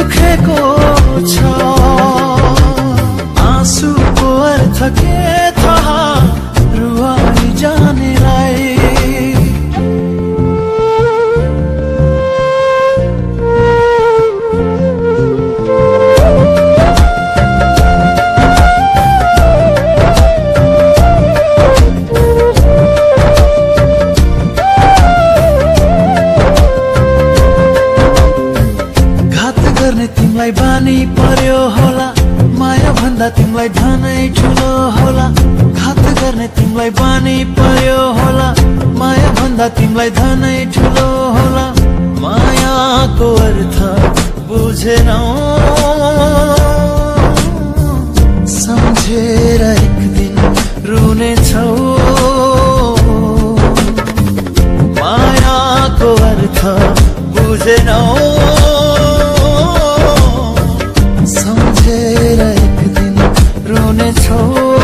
दुखेको छ आँसुको अर्थ के थाहा रुवाई जानेलाई तिमलाई बानी पर्यो होला माया भन्दा तिमलाई धनै ठुलो होला घात गर्ने तिमलाई बानी पर्यो होला माया भन्दा तिमलाई धनै ठुलो होला मायाको अर्थ बुझेनौ सम्झेर एक दिन रुनेछौ मायाको अर्थ बुझेनौ सम्झेर एक दिन रुनेछौ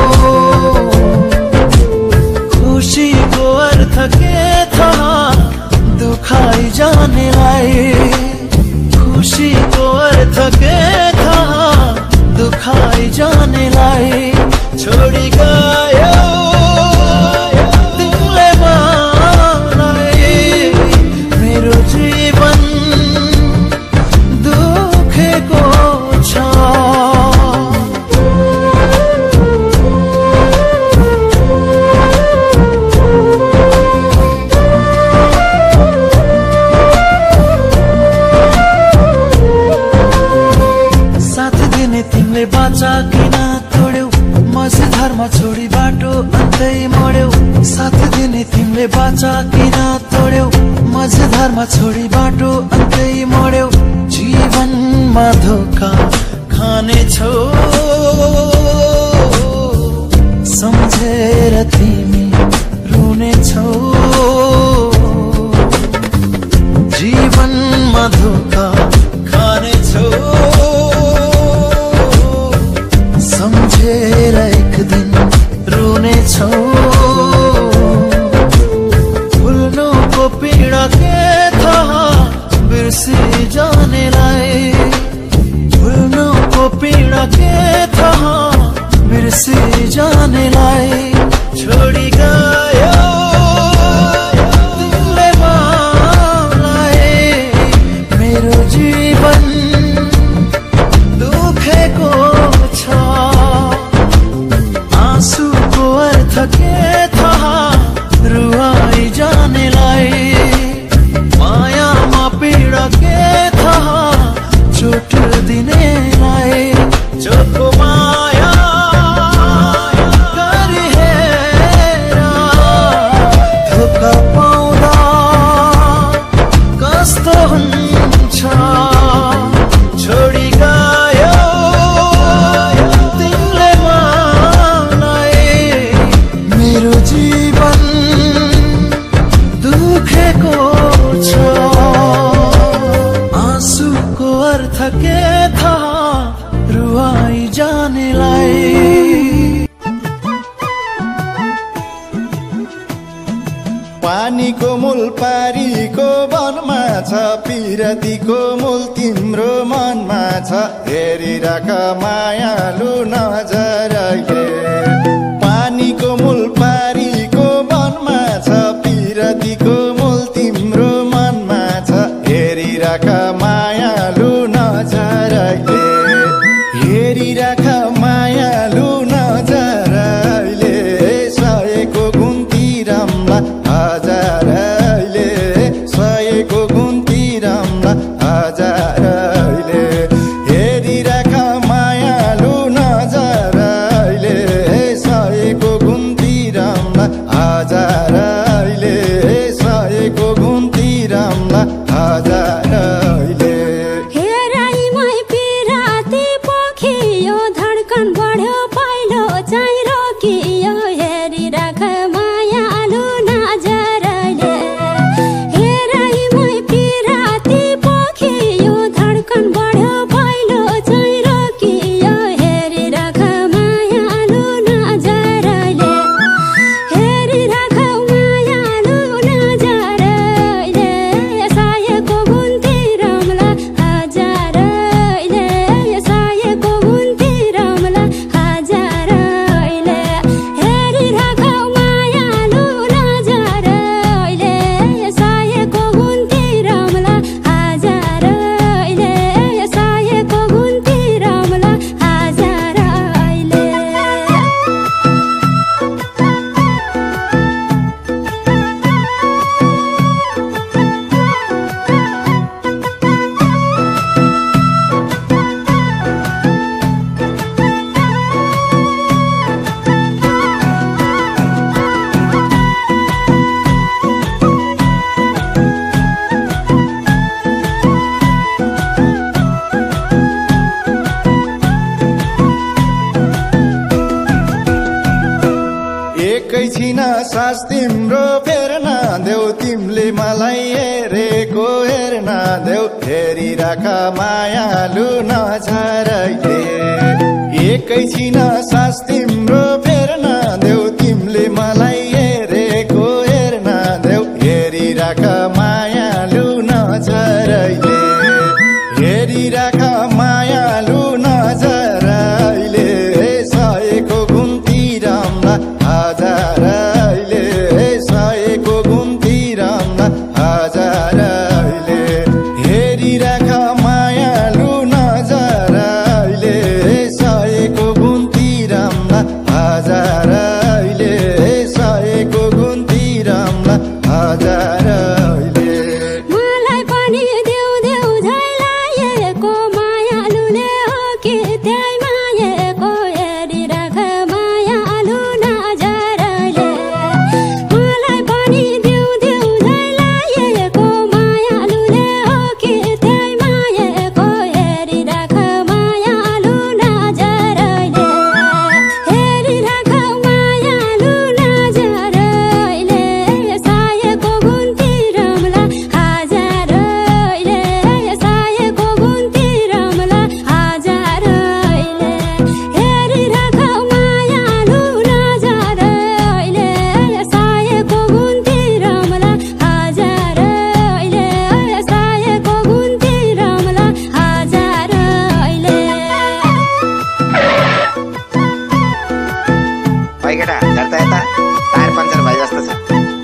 खुसीको अर्थ के थाहा दुखाइ जानेलाई खुसीको अर्थ के थाहा दुखाइ जानेलाई छोडी गयो तिमीले मलाई मेरो जीवन दुखेको बाचा किन तोड्यौ मझधारमा छोडी बाटो अन्तै मोड्यौ साथ दिने तिमीले बाचा किन तोड्यौ मझधारमा छोडी बाटो अन्तै मोड्यौ जीवनमा धोका खानेछौ सम्झेर तिमी रुनेछौ जीवनमा धोका खानेछौ सम्झेर एक दिन रुनेछौ भुल्नुको पीडा के थाहा बिर्सी जानेलाई भुल्नुको पीडा के थाहा बिर्सी जानेलाई छोडी गयो तिमीले मलाई मेरो जीवन दुखेको छ आँसुको अर्थ के थाहा रुवाई जानेलाई मायामा पीडा के थाहा चोट दिनेलाई चोखो माया गरिहेर धोका पाउँदा कस्तो हुन्छ छोडी गयो तिमीले मलाई मेरो जीवन दुखेको छ आँसुको अर्थ के थाहा रुवाई जानेलाई पानीको मूल पारीको वनमा छ पिरतीको मूल तिम्रो मनमा छ हेरिराख मायालु नजरले पानीको मूल पारीको वनमा छ पिरतीको मूल तिम्रो मनमा छ हेरिराख मायालु नजरले हेरिराख मायालु नजरले सयको गुन्ती रम्ला हजारले सयको गुन्ती रम्ला हजारले हेरिराख मायालु नजरले सास तिम्रो फेर्न देऊ तिमीले मलाई हेरेको हेर्न देऊ हेरिराख मायालु नजरले एकैछिन सास तिम्रो फेर्न देऊ तिमीले मलाई हेरेको हेर्न देऊ हेरिराख मायालु नजरले हेरिराख मायालु नजरले सयको गुन्ती राम्ला हजारले सयको गुन्ती राम्ला हजारले हेरिराख मायालु नजरले सयको गुन्ती राम्ला हजारले सयको गुन्ती राम्ला हजारले मलाई पनि देऊ देऊ झै लागेको मायालुले हो कि त्यही मागेको हेरिराख मायालु नजरले मलाई पनि देऊ देऊ झै लागेको मायालुले हो कि त्यही मागेको हेरिराख मायालु नजरले हेरिराख मायालु नजरले सायको गुन्ती राम्ला हजारले सायको गुन्ती राम्ला हजारले हेरिराख मायालु नजरले सायको गुन्ती राम्ला हजारले सायको गुन्ती राम्ला हजारले ओइ केटा हेर्दा यता टायर पञ्चर भए जस्तो छ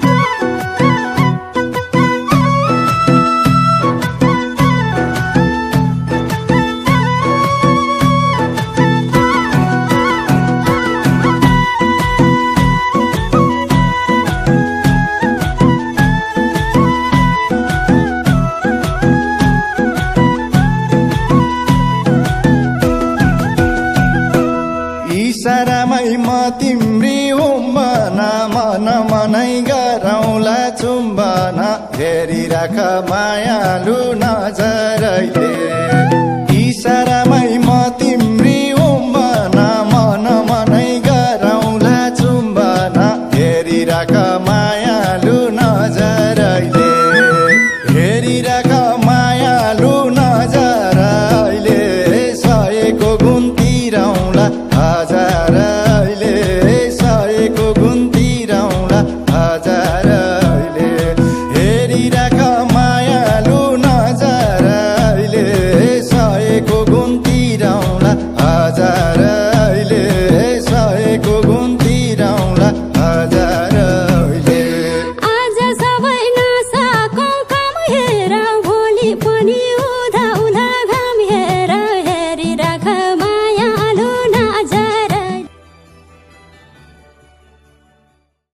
इसारामै म तिम्री हुम्बन मन मनै गरौँला चुम्बन हेरिराख मायालु नजरले